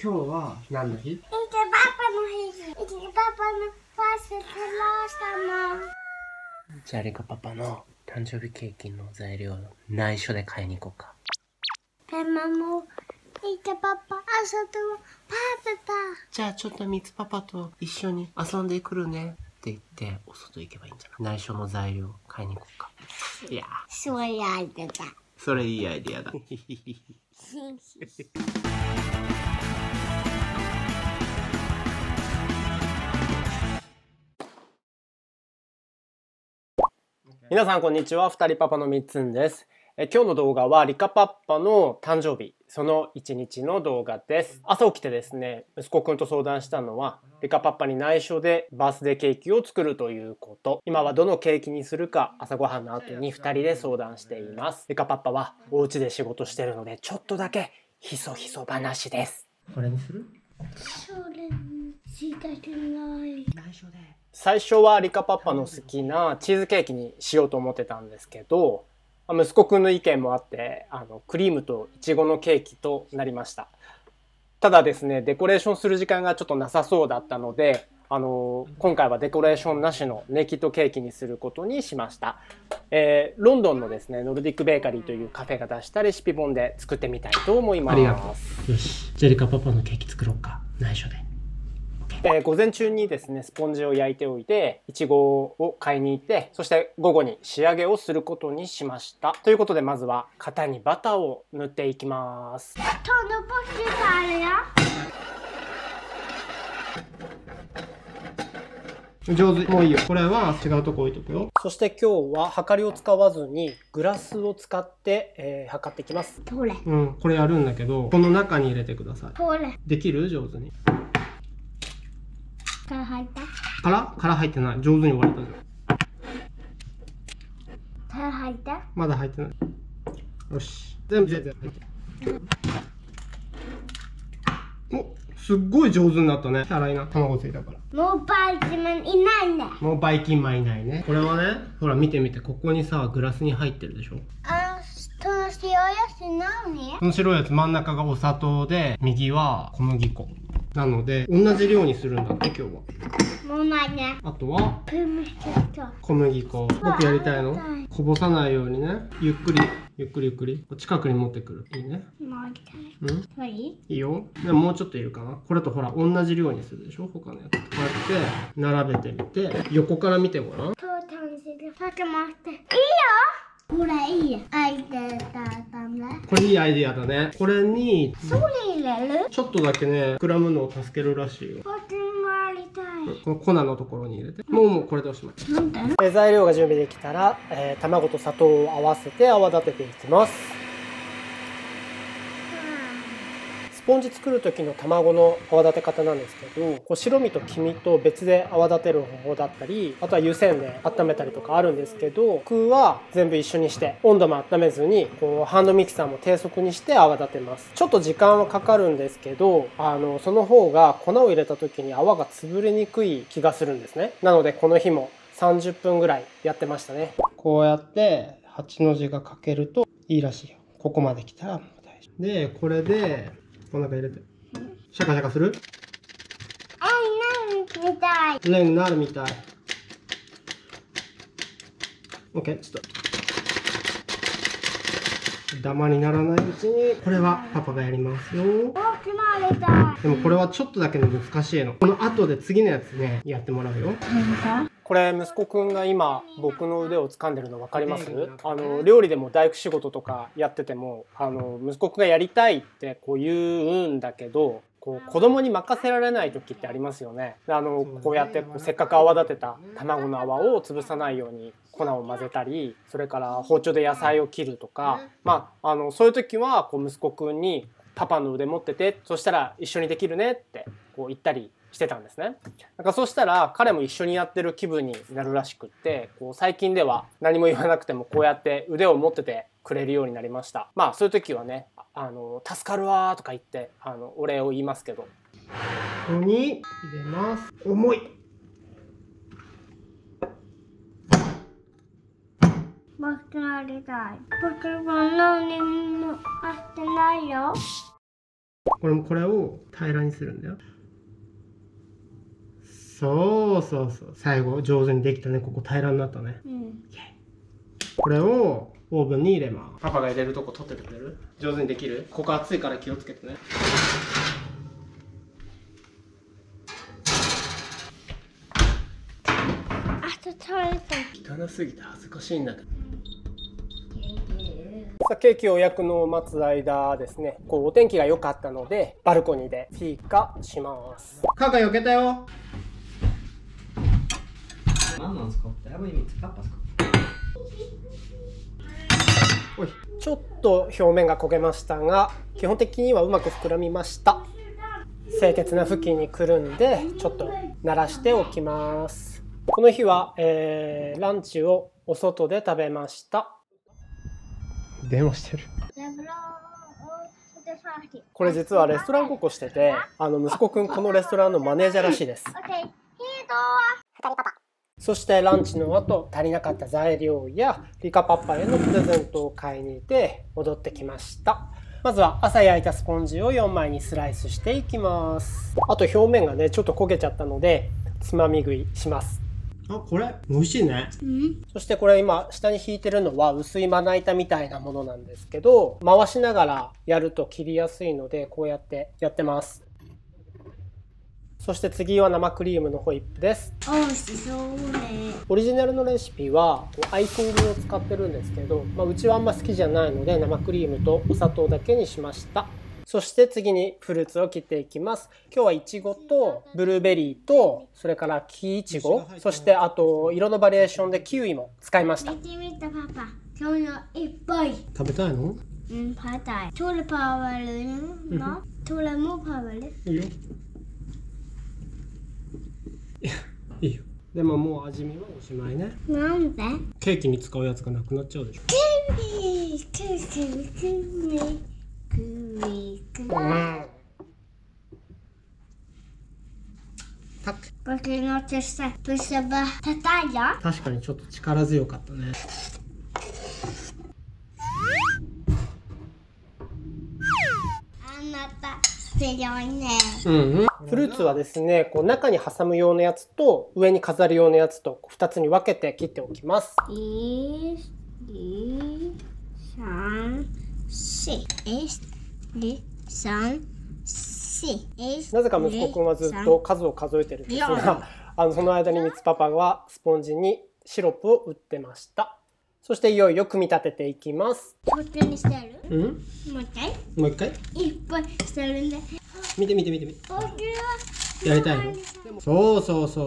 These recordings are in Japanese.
今日は何の日？ パパの日。パパのファーストクラスだもん。 じゃあリカパパの誕生日ケーキの材料内緒で買いに行こうか。 ママもパパ朝とパパ。 じゃあちょっとミツパパと一緒に遊んでくるねって言ってお外行けばいいんじゃない？内緒の材料買いに行こうか。いやそれアイデアだ。 それいいアイディアだ。皆さんこんにちは。二人パパのみっつんです。今日の動画はリカパパの誕生日その1日の動画です。朝起きてですね、息子くんと相談したのはリカパパに内緒でバースデーケーキを作るということ。今はどのケーキにするか朝ごはんの後に2人で相談しています。リカパパはお家で仕事してるのでちょっとだけひそひそ話です。これにする？ それしたくない。 内緒で。最初はリカパパの好きなチーズケーキにしようと思ってたんですけど、息子くんの意見もあってクリームとイチゴのケーキとなりました。ただですね、デコレーションする時間がちょっとなさそうだったので今回はデコレーションなしのネイキッドケーキにすることにしました。ロンドンのですねノルディックベーカリーというカフェが出したレシピ本で作ってみたいと思います。ありがとう。よし、じゃあリカパパのケーキ作ろうか、内緒で。午前中にですねスポンジを焼いておいていちごを買いに行って、そして午後に仕上げをすることにしました。ということでまずは型にバターを塗っていきます。上手。もういいよ。これは違うとこ置いとくよ。そして今日ははかりを使わずにグラスを使って、測っていきます。 これ。 これやるんだけど、この中に入れてください。 これ。 できる？上手に。 殻入った？ 殻入ってない。上手に割れたじゃん。殻入った？ まだ入ってない。よし。全部入って。お、すっごい上手になったね。洗いな。卵ついたから。 もうバイキンマンいないね。 もうバイキンマンいないね。これはね、ほら見てみて。ここにさ、グラスに入ってるでしょ。 その白いやつ何？ この白いやつ真ん中がお砂糖で、右は小麦粉。なので、同じ量にするんだって、今日は。 もうないね。 あとは、 小麦粉。僕やりたいの？こぼさないようにね。ゆっくり。近くに持ってくる。いいね。 もう一回。いいよ。でももうちょっといるかな。これとほら、同じ量にするでしょ、他のやつ。こうやって、並べてみて、横から見てごらん。 ちょっと待って。いいよ。これいいアイデアだね。 これいいアイデアだね。これに、 それ入れる？ ちょっとだけね、膨らむのを助けるらしいよ。 私もやりたい。 この粉のところに入れて。もうこれでおしまい。 なんで？ 材料が準備できたら、卵と砂糖を合わせて泡立てていきます。スポンジ作る時の卵の泡立て方なんですけど、こう白身と黄身と別で泡立てる方法だったり、あとは湯煎で温めたりとかあるんですけど、僕は全部一緒にして温度も温めずにこうハンドミキサーも低速にして泡立てます。ちょっと時間はかかるんですけど、その方が粉を入れた時に泡が潰れにくい気がするんですね。なのでこの日も30分ぐらいやってましたね。こうやって8の字が書けるといいらしいよ。ここまで来たらもう大丈夫で、これでこの中入れて。シャカシャカする？レンになるみたい。OK、ちょっと。ダマにならないうちに、これはパパがやりますよ。でもこれはちょっとだけね、難しいの。この後で次のやつね、やってもらうよ。これ息子くんが今僕の腕を掴んでるの分かります？料理でも大工仕事とかやってても息子くんがやりたいってこう言うんだけど、こう子供に任せられない時ってありますよね。こうやってせっかく泡立てた卵の泡を潰さないように粉を混ぜたり、それから包丁で野菜を切るとか、そういう時はこう息子くんにパパの腕持ってて、そしたら一緒にできるねってこう言ったりしてたんですね。そしたら彼も一緒にやってる気分になるらしくって、こう最近では何も言わなくてもこうやって腕を持っててくれるようになりました。そういう時はね、助かるわーとか言ってお礼を言いますけど。ここに入れます。重い。 僕やりたい。僕も何もやってないよ。 これを平らにするんだよ。そうそうそう。最後上手にできたね。ここ平らになったね。これをオーブンに入れます。パパが入れるとこ取っててくれる？上手にできる？ここ熱いから気をつけてね。汚すぎて恥ずかしいんだけど。さあケーキを焼くのを待つ間ですね、お天気が良かったのでバルコニーでフィーカします。カカ避けたよ。おい、ちょっと表面が焦げましたが基本的にはうまく膨らみました。清潔な布巾にくるんでちょっと慣らしておきます。この日は、ランチをお外で食べました。電話してる。これ実はレストランごっこしてて、息子くんこのレストランのマネージャーらしいです。そしてランチの後足りなかった材料やリカパパへのプレゼントを買いに行って戻ってきました。まずは朝焼いたスポンジを4枚にスライスしていきます。あと表面がねちょっと焦げちゃったのでつまみ食いします。あ、これ美味しいね。そしてこれ今下に引いてるのは薄いまな板みたいなものなんですけど、回しながらやると切りやすいのでこうやってやってます。そして次は生クリームのホイップです。オリジナルのレシピはアイシングを使ってるんですけど、うちはあんま好きじゃないので生クリームとお砂糖だけにしました。そして次にフルーツを切っていきます。今日はイチゴとブルーベリーとそれから木イチゴ、そしてあと色のバリエーションでキウイも使いました。 見てみたパパ、今日のいっぱい。 食べたいの？ 食べたい。トレパワールの？トレもパワール？ いいよ。いいよ。でももう味見はおしまいね。 なんで？ ケーキに使うやつがなくなっちゃうでしょ。 僕の手下プシャバたたいよ。 確かにちょっと力強かったね。 あなた強いね。 フルーツはですね、中に挟む用のやつと上に飾る用のやつと2つに分けて切っておきます。 1、2、3、4、3、4。 なぜか息子くんはずっと数を数えてるんですが、その間にミツパパはスポンジにシロップを打ってました。そしていよいよ組み立てていきます。 本当にしてる？もう一回？ もう一回？ いっぱいしてるんで。 見て。やりたいの？そう。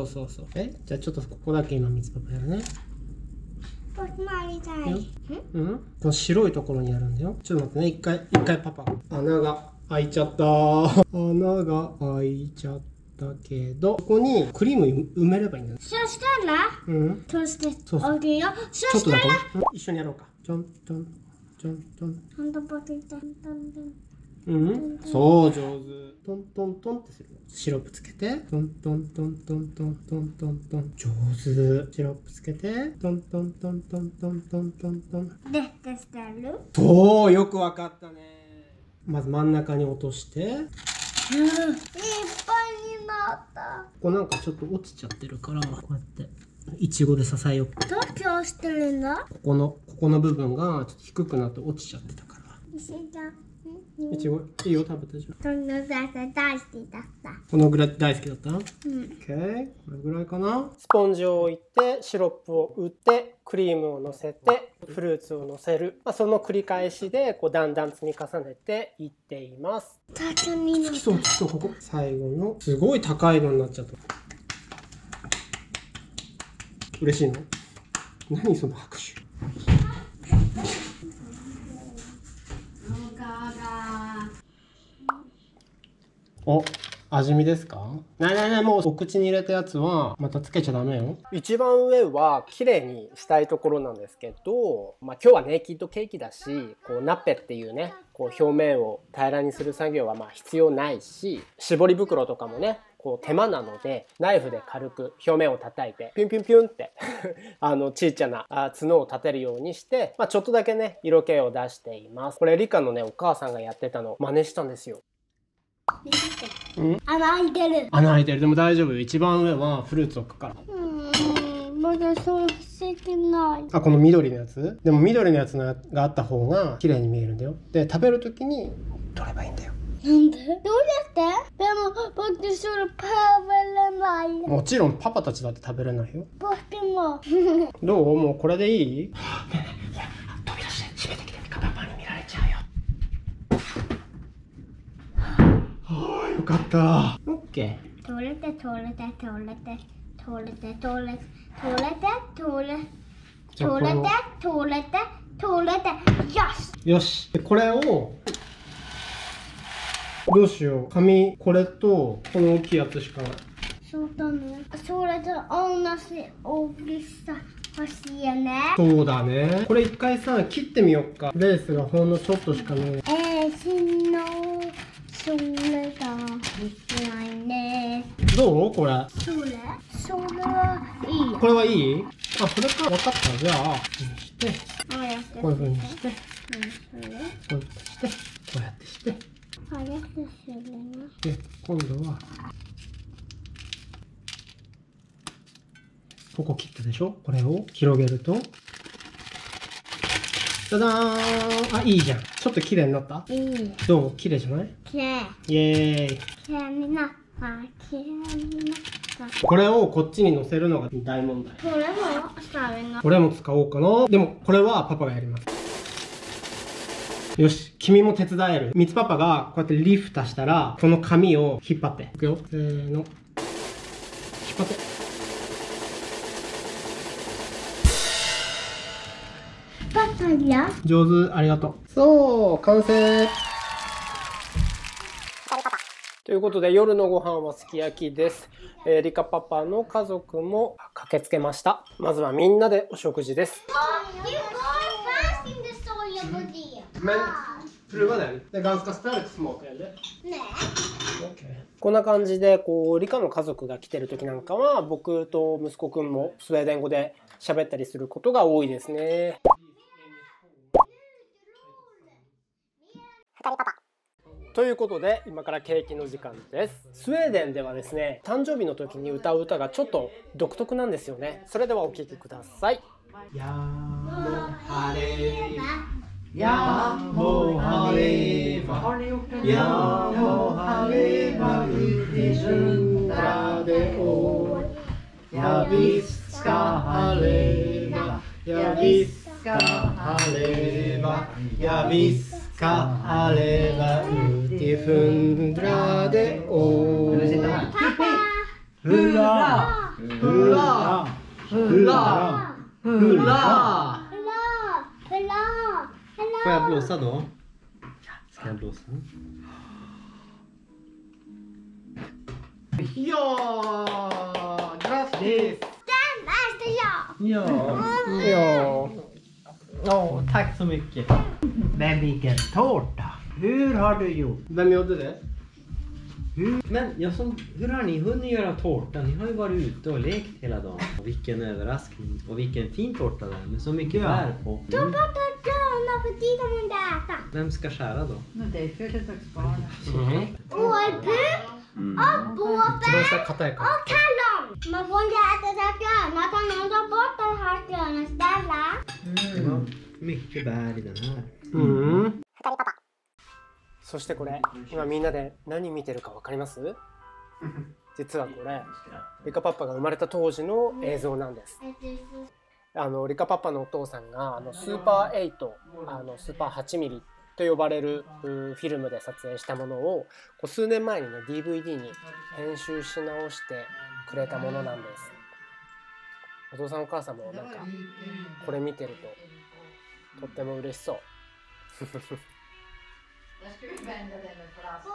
じゃあちょっとここだけ今ミツパパやるね。 僕もやりたい。 この白いところにやるんだよ。ちょっと待ってね、一回パパ。穴が開いちゃった。穴が開いちゃったけど、ここにクリーム埋めればいいんだよ。 そしたら、そして、 そう。 オッケーよ。 ちょっとだけね。一緒にやろうか。ちょん。 ほんと僕いた。 そう、上手。トンってする。シロップつけて、トン。上手。シロップつけて、トン。 でしてる？ そう、よくわかったね。まず真ん中に落として、いっぱいになった。 ここなんかちょっと落ちちゃってるから、こうやってイチゴで支えよう。 どうしてるんだ？ ここの部分がちょっと低くなって落ちちゃってたから。いちごいいよ、食べたじゃん。 大好きだった。 このぐらい大好きだった？オッケー。これぐらいかな。スポンジを置いて、シロップを打って、クリームをのせて、フルーツをのせる。その繰り返しでだんだん積み重ねていっています。そう、ここ。最後のすごい高いのになっちゃった。嬉しいの？何その拍手。お、味見ですか？ない、もうお口に入れたやつはまたつけちゃダメよ。一番上は綺麗にしたいところなんですけど、今日はネイキッドケーキだし、ナッペっていうね、表面を平らにする作業は必要ないし、絞り袋とかもね、手間なので、ナイフで軽く表面を叩いて、ピュンってちっちゃな角を立てるようにして、ちょっとだけね、色気を出しています。これリカのね、お母さんがやってたのを真似したんですよ。 見せて。穴開いてる。 穴開いてる。でも大丈夫よ。一番上はフルーツ置くから。 まだそうしてない。 あ、この緑のやつ。でも緑のやつがあった方が綺麗に見えるんだよ。で、食べるときに取ればいいんだよ。 なんで？どうやって？でも僕それ食べれない。 もちろんパパたちだって食べれないよ。 僕も。 どう？もうこれでいい？ねえねえ、ほら、飛び出して閉めてきて。パパに見られちゃうよ。はあ、よかった。オッケー。 取れて。 よし。でこれをどうしよう。紙これとこの大きいやつしかない。 そうだね。それと同じ大きさ欲しいよね。 そうだね。これ一回さ切ってみよっか。レースがほんのちょっとしかね。 それができないね。 どう？これ。 それはいい。 これはいい？あ、それか。分かった。じゃあしてこういう風にして、こうやってして、こうやってして、で今度はここ切ったでしょ。これを広げると、ダダーン。あ、いいじゃん。ちょっと綺麗になった？ いい。 どう？綺麗じゃない？ 綺麗。 イエーイ。 綺麗になった。綺麗になった。 これをこっちに乗せるのが大問題。 これも使うの？ これも使おうかな。でもこれはパパがやります。よし、君も手伝える。みつパパがこうやってリフトしたら、この紙を引っ張って。いくよ。せーの。引っ張って。 パパや。 上手、ありがとう。そう、完成。ということで、夜のご飯はすき焼きです。リカパパの家族も駆けつけました。まずはみんなでお食事です。こんな感じでリカの家族が来てる時なんかは僕と息子くんもスウェーデン語で喋ったりすることが多いですね。ということで今からケーキの時間です。スウェーデンではですね、誕生日の時に歌う歌がちょっと独特なんですよね。それではお聴きください。やもはれやもはればやもはればうてしんだでおやびすかはればやびすかはればやびすかはればうてふんだでおふらふらふらふら。Får jag blåsa då? Ska jag blåsa? Ja! Grattis! Den är jag! Ja. Ja, tack så mycket. Men vilken tårta! Hur har du gjort? Vem gjorde det? Hur har ni hunnit göra tårta? Ni har ju varit ute och lekt hela dagen. Och vilken överraskning. Och vilken fin tårta där med så mycket bär på. Vem ska skära då? Det är födelsedagsbarn. Och båten och kallon. Man får inte äta det gröna, utan någon tar bort det här gröna istället. Mycket bär i den här. そしてこれ今みんなで何見てるか分かります？実はこれリカパパが生まれた当時の映像なんです。リカパパのお父さんがスーパー8、スーパー8ミリと呼ばれるフィルムで撮影したものを数年前にね DVD に編集し直してくれたものなんです。お父さんお母さんもなんかこれ見てるととっても嬉しそう。 Där ska vi vända den med flaskan.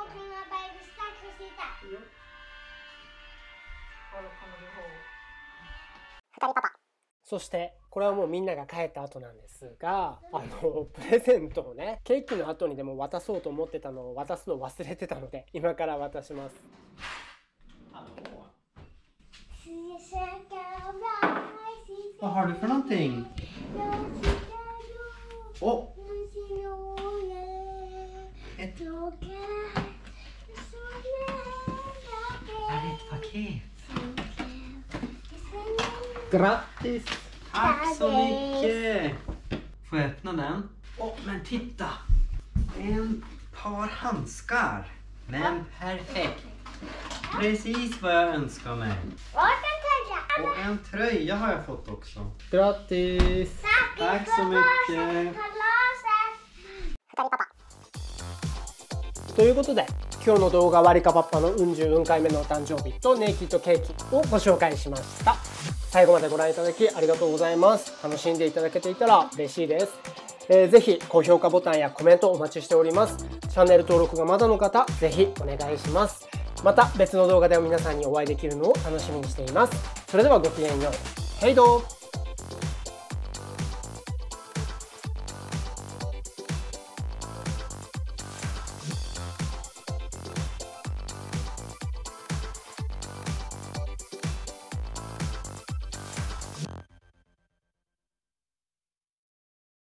Vad kommer du ihåg? そしてこれはもうみんなが帰った後なんですが、プレゼントをねケーキの後にでも渡そうと思ってたのを渡すの忘れてたので今から渡します。 Vad har du för någonting? Åh! paket. Grattis! Tack så mycket! Får jag öppna den? Åh, men titta! En par handskar. Men perfekt. Precis vad jag önskar mig. Och en tröja har jag fått också. Grattis! Tack så mycket! ということで、今日の動画はリカパッパのうん十うん回目のお誕生日とネイキッドケーキをご紹介しました。最後までご覧いただきありがとうございます。楽しんでいただけていたら嬉しいです。ぜひ高評価ボタンやコメントお待ちしております。チャンネル登録がまだの方、ぜひお願いします。また別の動画でも皆さんにお会いできるのを楽しみにしています。それではごきげんよう。ヘイドー。